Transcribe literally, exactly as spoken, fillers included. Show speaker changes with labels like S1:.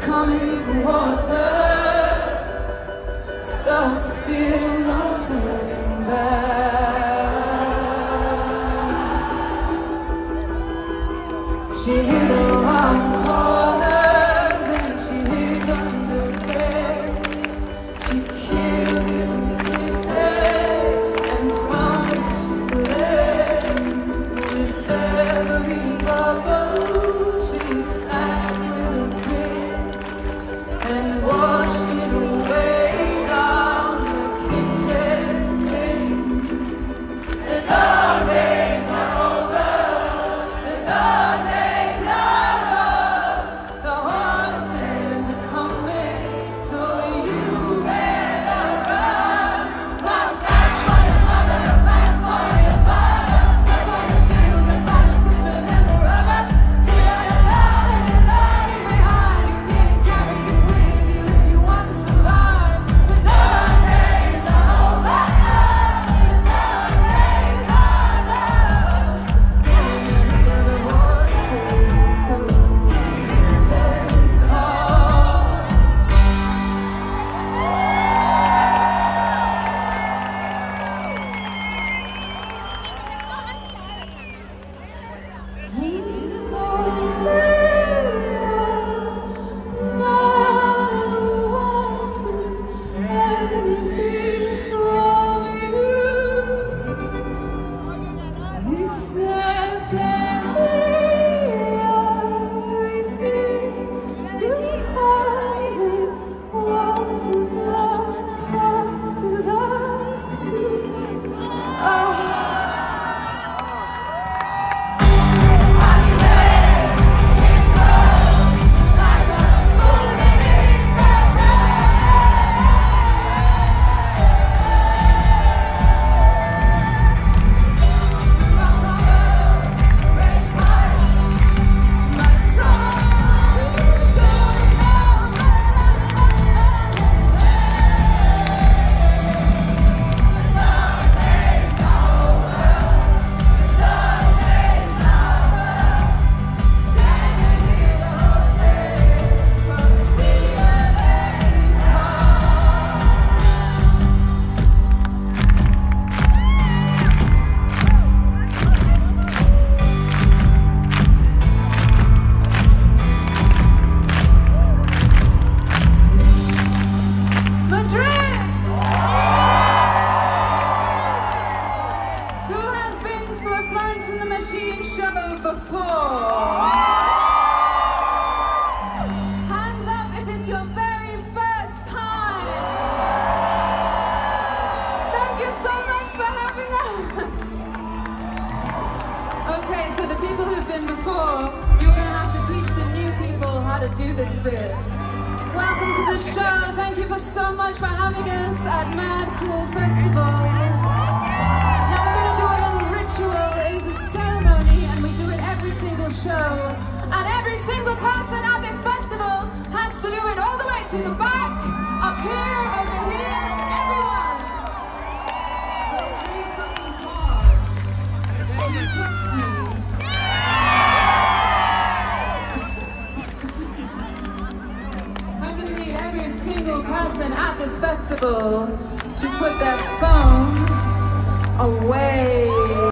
S1: coming towards her. Stop still, no turning back. She hit around corners and she hid under bed. She killed it with kisses and smiles she fled. With every bubble she sang with a kiss and washed it away down the kitchen sink. The dark days are over. The dark days are done. The horses are coming, so you better run. One flash for your mother, a flash for your father, for your children, for your sisters and brothers. Leave your love and your learning behind. You can't carry it with you if you want to survive. The dark days are over. The dark days are done. Hear the voices call. Except everything behind it, what was left after that? Oh. In the Machine show before? Hands up if it's your very first time. Thank you so much for having us. Okay, so the people who've been before, you're going to have to teach the new people how to do this bit. Welcome to the show. Thank you for so much for having us at Mad Cool Festival. Now we're going to do a little ritual. It is a ceremony and we do it every single show. And every single person at this festival has to do it all the way to the back, up here, over here, everyone. But it's really fucking hard. Can you trust me? I'm going to need every single person at this festival to put their phone away.